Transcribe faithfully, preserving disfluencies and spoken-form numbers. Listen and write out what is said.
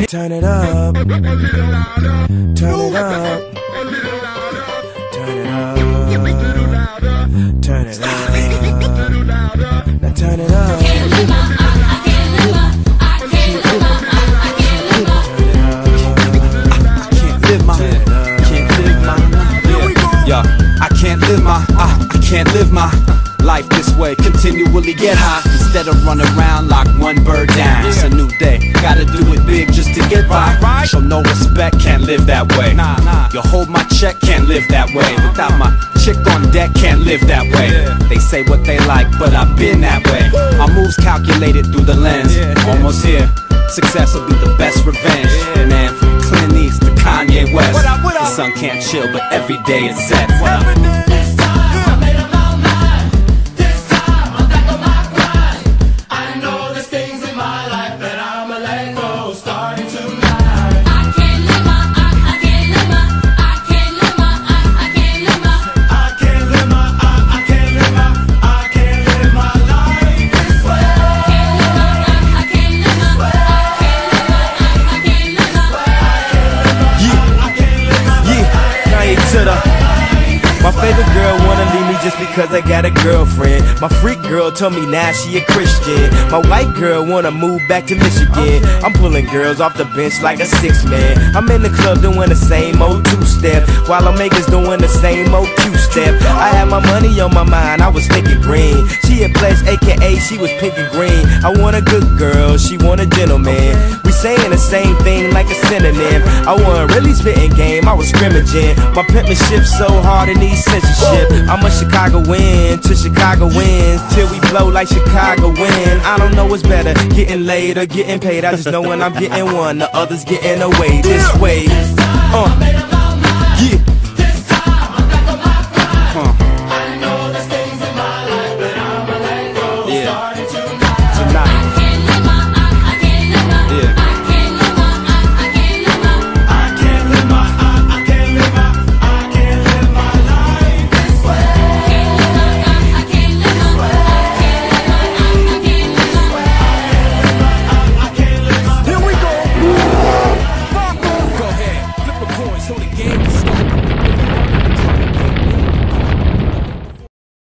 Turn it up. Turn it up. Turn it up. Turn it up. Now turn it up. I can't live my, I, I can't live my life this way, continually get high instead of run around like one bird down. It's a new day, gotta do it big just to get by. Show no respect, can't live that way. You hold my check, can't live that way. Without my chick on deck, can't live that way. They say what they like, but I've been that way. My moves calculated through the lens, almost here. Success will be the best revenge. Man, from Clint East to Kanye West, the sun can't chill, but every day it sets. This time I made up my mind. This time I'm back on my grind. I know there's things in my life that I'ma let go starting tonight. I can't live my, I, I can't live my, I can't live my, I, I can't live my, I can't live my, I, I can't live my, I can't live my life this way. I can't live my, I can't live my, I can't live my, I can't live my, I can't live my, Yeah, Kanye to the. My favorite girl wanna leave me just because I got a girlfriend. My freak girl told me now she a Christian. My white girl wanna move back to Michigan. I'm pulling girls off the bench like a six man. I'm in the club doing the same old two-step, while I'm makers doing the same old two-step. I had my money on my mind, I was thinking green. She a pledge, aka she was pink and green. I want a good girl, she want a gentleman. We saying the same thing like a synonym. I wasn't really spitting game, I was scrimmaging. My penmanship so hard in these censorship. I'm a Chicago win to Chicago wins till we blow like Chicago win. I don't know what's better, getting laid or getting paid. I just know when I'm getting one, the others getting away this way. Uh.